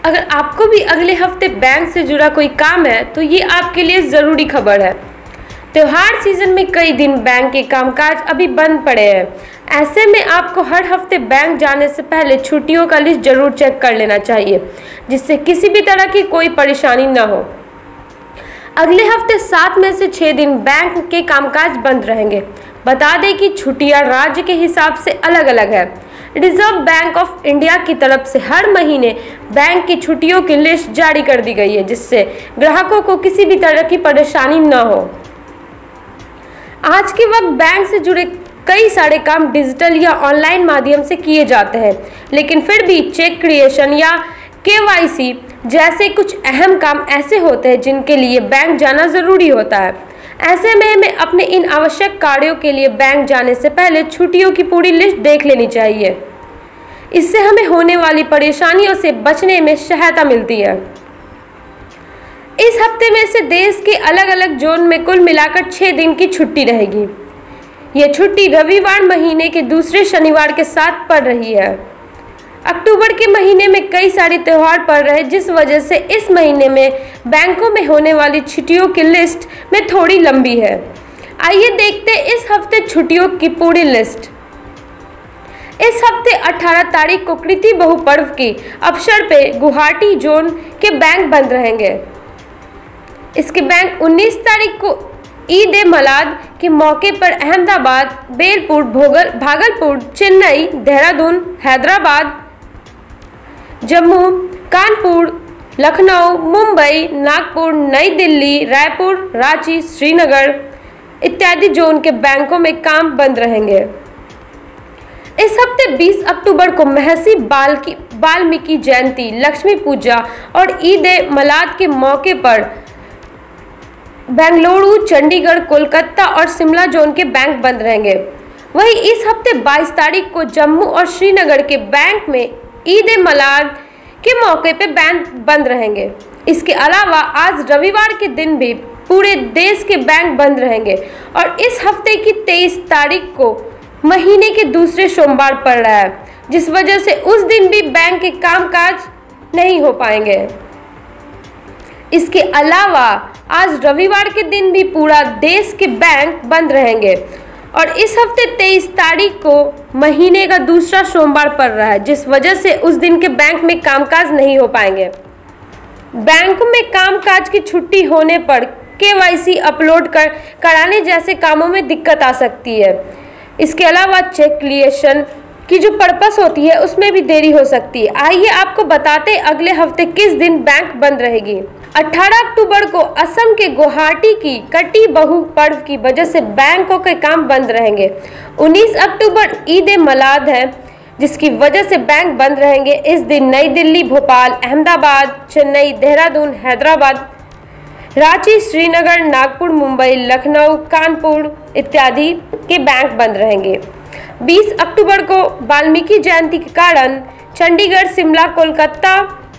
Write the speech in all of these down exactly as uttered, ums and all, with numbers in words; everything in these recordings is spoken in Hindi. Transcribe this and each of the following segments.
अगर आपको भी अगले हफ्ते बैंक से जुड़ा कोई काम है तो ये आपके लिए ज़रूरी खबर है। त्योहार सीजन में कई दिन बैंक के कामकाज अभी बंद पड़े हैं। ऐसे में आपको हर हफ्ते बैंक जाने से पहले छुट्टियों का लिस्ट जरूर चेक कर लेना चाहिए, जिससे किसी भी तरह की कोई परेशानी न हो। अगले हफ्ते सात में से छः दिन बैंक के कामकाज बंद रहेंगे। बता दें कि छुट्टियां राज्य के हिसाब से अलग अलग है। रिजर्व बैंक ऑफ इंडिया की तरफ से हर महीने बैंक की छुट्टियों की लिस्ट जारी कर दी गई है, जिससे ग्राहकों को किसी भी तरह की परेशानी न हो। आज के वक्त बैंक से जुड़े कई सारे काम डिजिटल या ऑनलाइन माध्यम से किए जाते हैं, लेकिन फिर भी चेक क्रिएशन या के वाई सी जैसे कुछ अहम काम ऐसे होते हैं जिनके लिए बैंक जाना ज़रूरी होता है। ऐसे में हमें अपने इन आवश्यक कार्यों के लिए बैंक जाने से पहले छुट्टियों की पूरी लिस्ट देख लेनी चाहिए। इससे हमें होने वाली परेशानियों से बचने में सहायता मिलती है। इस हफ्ते में से देश के अलग अलग जोन में कुल मिलाकर छः दिन की छुट्टी रहेगी। यह छुट्टी रविवार महीने के दूसरे शनिवार के साथ पड़ रही है। अक्टूबर के महीने में कई सारे त्यौहार पड़ रहे, जिस वजह से इस महीने में बैंकों में होने वाली छुट्टियों की लिस्ट में थोड़ी लंबी है। आइए देखते हैं इस हफ्ते छुट्टियों की पूरी लिस्ट। इस हफ्ते अठारह तारीख को कृति बहु पर्व के अवसर पे गुवाहाटी जोन के बैंक बंद रहेंगे। इसके बैंक उन्नीस तारीख को ईद ए मिलाद के मौके पर अहमदाबाद, बेलपुर, भोगल भागलपुर, चेन्नई, देहरादून, हैदराबाद, जम्मू, कानपुर, लखनऊ, मुंबई, नागपुर, नई दिल्ली, रायपुर, रांची, श्रीनगर इत्यादि जोन के बैंकों में काम बंद रहेंगे। इस हफ्ते बीस अक्टूबर को महर्षि वाल्मीकि जयंती, लक्ष्मी पूजा और ईद ए मिलाद के मौके पर बेंगलुरु, चंडीगढ़, कोलकाता और शिमला जोन के बैंक बंद रहेंगे। वहीं इस हफ्ते बाईस तारीख को जम्मू और श्रीनगर के बैंक में ईद ए मिलाद के मौके पे बैंक बंद रहेंगे। इसके अलावा आज रविवार के दिन भी पूरे देश के बैंक बंद रहेंगे और इस हफ्ते की तेईस तारीख को महीने के दूसरे सोमवार पड़ रहा है, जिस वजह से उस दिन भी बैंक के कामकाज नहीं हो पाएंगे। इसके अलावा आज रविवार के दिन भी पूरा देश के बैंक बंद रहेंगे और इस हफ्ते तेईस तारीख को महीने का दूसरा सोमवार पड़ रहा है, जिस वजह से उस दिन के बैंक में कामकाज नहीं हो पाएंगे। बैंक में कामकाज की छुट्टी होने पर के वाई सी अपलोड कर कराने जैसे कामों में दिक्कत आ सकती है। इसके अलावा चेक क्रिएशन की जो पर्पस होती है उसमें भी देरी हो सकती है। आइए आपको बताते अगले हफ्ते किस दिन बैंक बंद रहेगी। अठारह अक्टूबर को असम के गुवाहाटी की कटी बहु पर्व की वजह से बैंकों के काम बंद रहेंगे। उन्नीस अक्टूबर ईद ए मिलाद है, जिसकी वजह से बैंक बंद रहेंगे। इस दिन नई दिल्ली, भोपाल, अहमदाबाद, चेन्नई, देहरादून, हैदराबाद, रांची, श्रीनगर, नागपुर, मुंबई, लखनऊ, कानपुर इत्यादि के बैंक बंद रहेंगे। बीस अक्टूबर को वाल्मीकि जयंती के कारण चंडीगढ़, शिमला, कोलकाता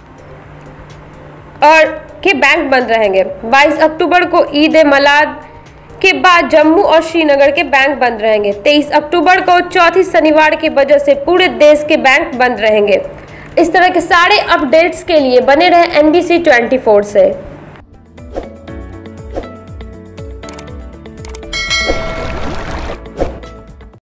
और के बैंक बंद रहेंगे। बाईस अक्टूबर को ईद ए मिलाद के बाद जम्मू और श्रीनगर के बैंक बंद रहेंगे। तेईस अक्टूबर को चौथी शनिवार की वजह से पूरे देश के बैंक बंद रहेंगे। इस तरह के सारे अपडेट्स के लिए बने रहें N B C twenty four से।